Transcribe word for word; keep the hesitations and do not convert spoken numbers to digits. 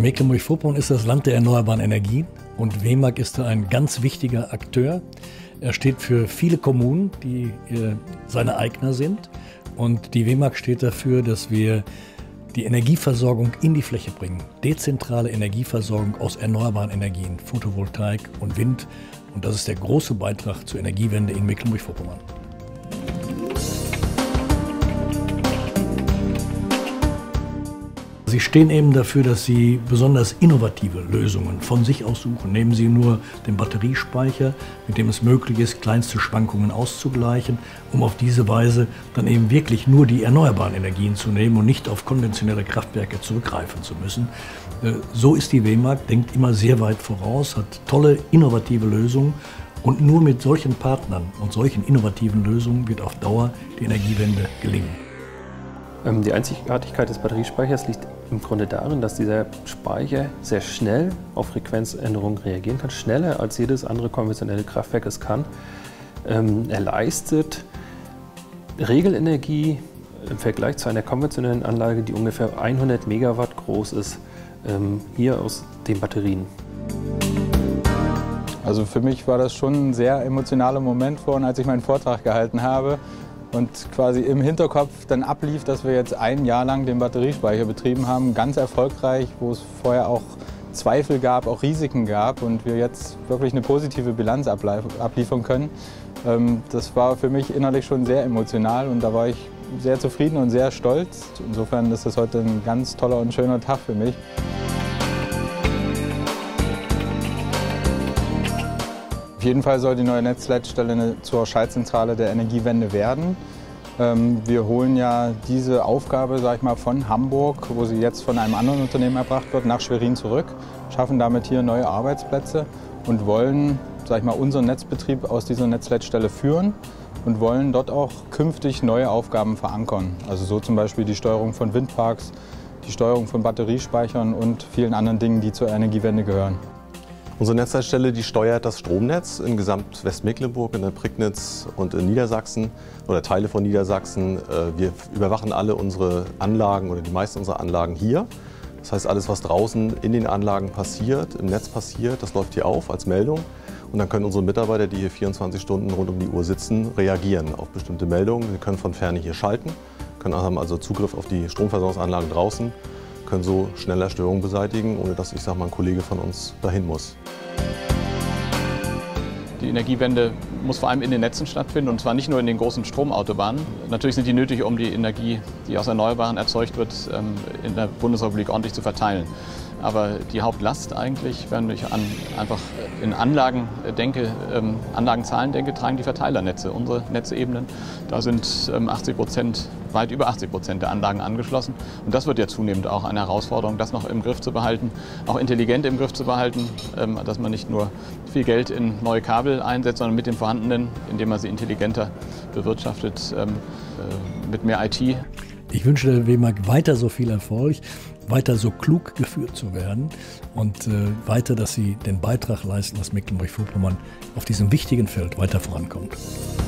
Mecklenburg-Vorpommern ist das Land der erneuerbaren Energien und W E M A G ist da ein ganz wichtiger Akteur. Er steht für viele Kommunen, die äh, seine Eigner sind, und die W E M A G steht dafür, dass wir die Energieversorgung in die Fläche bringen. Dezentrale Energieversorgung aus erneuerbaren Energien, Photovoltaik und Wind. Und das ist der große Beitrag zur Energiewende in Mecklenburg-Vorpommern. Sie stehen eben dafür, dass Sie besonders innovative Lösungen von sich aus suchen. Nehmen Sie nur den Batteriespeicher, mit dem es möglich ist, kleinste Schwankungen auszugleichen, um auf diese Weise dann eben wirklich nur die erneuerbaren Energien zu nehmen und nicht auf konventionelle Kraftwerke zurückgreifen zu müssen. So ist die W E M A G, denkt immer sehr weit voraus, hat tolle, innovative Lösungen. Und nur mit solchen Partnern und solchen innovativen Lösungen wird auf Dauer die Energiewende gelingen. Die Einzigartigkeit des Batteriespeichers liegt im Grunde darin, dass dieser Speicher sehr schnell auf Frequenzänderungen reagieren kann, schneller als jedes andere konventionelle Kraftwerk es kann. Er leistet Regelenergie im Vergleich zu einer konventionellen Anlage, die ungefähr hundert Megawatt groß ist, hier aus den Batterien. Also für mich war das schon ein sehr emotionaler Moment vorhin, als ich meinen Vortrag gehalten habe und quasi im Hinterkopf dann ablief, dass wir jetzt ein Jahr lang den Batteriespeicher betrieben haben, ganz erfolgreich, wo es vorher auch Zweifel gab, auch Risiken gab und wir jetzt wirklich eine positive Bilanz abliefern können. Das war für mich innerlich schon sehr emotional und da war ich sehr zufrieden und sehr stolz. Insofern ist das heute ein ganz toller und schöner Tag für mich. Auf jeden Fall soll die neue Netzleitstelle zur Schaltzentrale der Energiewende werden. Wir holen ja diese Aufgabe, sag ich mal, von Hamburg, wo sie jetzt von einem anderen Unternehmen erbracht wird, nach Schwerin zurück, schaffen damit hier neue Arbeitsplätze und wollen, sag ich mal, unseren Netzbetrieb aus dieser Netzleitstelle führen und wollen dort auch künftig neue Aufgaben verankern. Also so zum Beispiel die Steuerung von Windparks, die Steuerung von Batteriespeichern und vielen anderen Dingen, die zur Energiewende gehören. Unsere Netzleitstelle, die steuert das Stromnetz in Gesamt-Westmecklenburg, in der Prignitz und in Niedersachsen oder Teile von Niedersachsen. Wir überwachen alle unsere Anlagen oder die meisten unserer Anlagen hier. Das heißt, alles, was draußen in den Anlagen passiert, im Netz passiert, das läuft hier auf als Meldung. Und dann können unsere Mitarbeiter, die hier vierundzwanzig Stunden rund um die Uhr sitzen, reagieren auf bestimmte Meldungen. Sie können von Ferne hier schalten, können haben also Zugriff auf die Stromversorgungsanlagen draußen, können so schneller Störungen beseitigen, ohne dass, ich sag mal, ein Kollege von uns dahin muss. Die Energiewende muss vor allem in den Netzen stattfinden, und zwar nicht nur in den großen Stromautobahnen. Natürlich sind die nötig, um die Energie, die aus Erneuerbaren erzeugt wird, in der Bundesrepublik ordentlich zu verteilen. Aber die Hauptlast eigentlich, wenn ich an einfach in Anlagen denke, ähm, Anlagenzahlen denke, tragen die Verteilernetze, unsere Netzebenen. Da sind ähm, achtzig Prozent, weit über achtzig Prozent der Anlagen angeschlossen. Und das wird ja zunehmend auch eine Herausforderung, das noch im Griff zu behalten, auch intelligent im Griff zu behalten, ähm, dass man nicht nur viel Geld in neue Kabel einsetzt, sondern mit den vorhandenen, indem man sie intelligenter bewirtschaftet, ähm, äh, mit mehr I T. Ich wünsche der W E M A G weiter so viel Erfolg, weiter so klug geführt zu werden und äh, weiter, dass sie den Beitrag leisten, dass Mecklenburg-Vorpommern auf diesem wichtigen Feld weiter vorankommt.